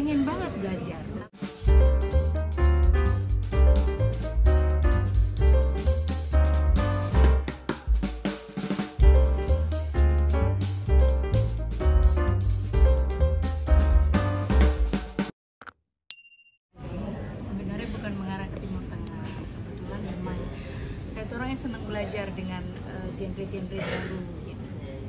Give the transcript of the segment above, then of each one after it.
pengen banget belajar. Sebenarnya bukan mengarah ke Timur Tengah. Kebetulan memang saya tuh orang yang senang belajar dengan genre-genre baru gitu.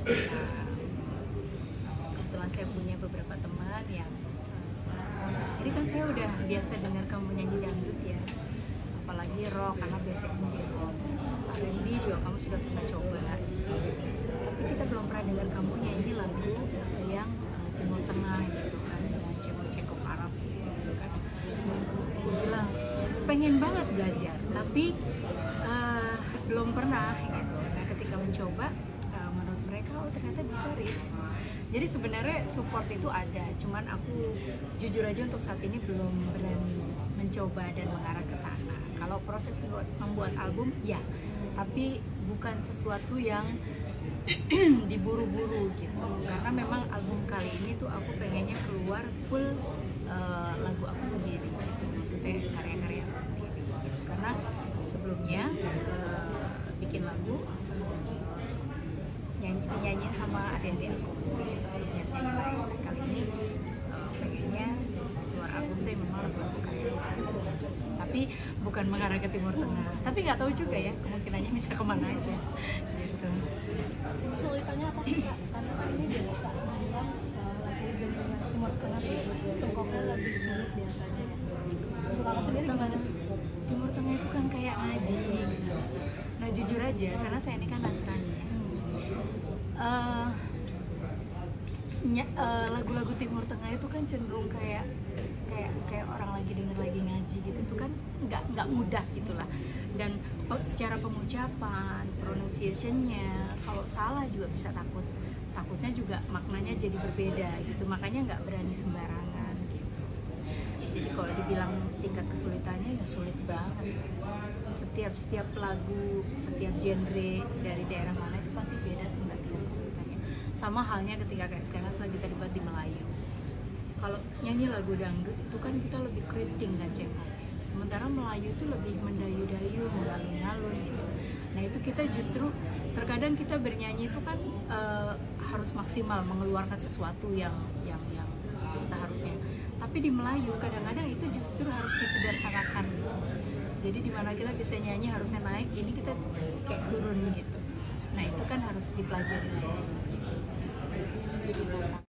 Kebetulan saya punya beberapa teman yang jadi kan saya udah biasa dengar kamu nyanyi dangdut ya, apalagi rock karena biasanya di rock. R&B juga kamu sudah pernah coba gitu. Tapi kita belum pernah dengar kamu nyanyi lagu yang Timur Tengah gitu kan, dengan cekok-cekok Arab gitu kan. Aku bilang pengen banget belajar tapi belum pernah gitu. Nah ketika mencoba menurut mereka oh ternyata bisa Rit. Jadi sebenarnya support itu ada, cuman aku jujur aja untuk saat ini belum berani mencoba dan mengarah ke sana. Kalau proses membuat album ya, tapi bukan sesuatu yang diburu-buru gitu. Karena memang album kali ini tuh aku pengennya keluar full lagu aku sendiri gitu. Maksudnya karya-karya aku sendiri gitu. Karena sebelumnya bikin lagu nyanyiin sama adik-adik aku gitu, nyanyi lain. Kali ini pengennya keluar album tuh memang lagu karya aku sendiri, tapi bukan mengarah ke Timur Tengah. Tapi nggak tahu juga ya, kemungkinannya bisa kemana aja gitu. Kesulitannya apa sih Kak? Karena kan ini biasa memang lagu genre Timur Tengah cengkoknya lebih sulit biasanya. Untuk Kakak sendiri gimana sih? Timur Tengah itu kan kayak ngaji gitu. Nah jujur aja, karena saya ini kan Nasrani ya. Lagu-lagu Timur Tengah itu kan cenderung kayak orang lagi denger lagi ngaji gitu. Itu kan nggak mudah gitulah. Dan secara pengucapan, pronunciation-nya, kalau salah juga bisa takutnya juga maknanya jadi berbeda gitu. Makanya nggak berani sembarangan gitu. Jadi kalau dibilang tingkat kesulitannya ya sulit banget. Setiap lagu, setiap genre dari daerah mana itu pasti beda sih mbak tingkat kesulitannya. Sama halnya ketika kayak sekarang lagi terlibat di Melayu. Kalau nyanyi lagu dangdut itu kan kita lebih keriting kan cengkoknya. Sementara Melayu itu lebih mendayu-dayu, mengalun-alun gitu. Nah itu kita justru terkadang kita bernyanyi itu kan harus maksimal mengeluarkan sesuatu yang seharusnya. Tapi di Melayu kadang-kadang itu justru harus disederhanakan gitu. Jadi dimana kita bisa nyanyi harusnya naik, ini kita kayak turun gitu. Nah itu kan harus dipelajari lagi.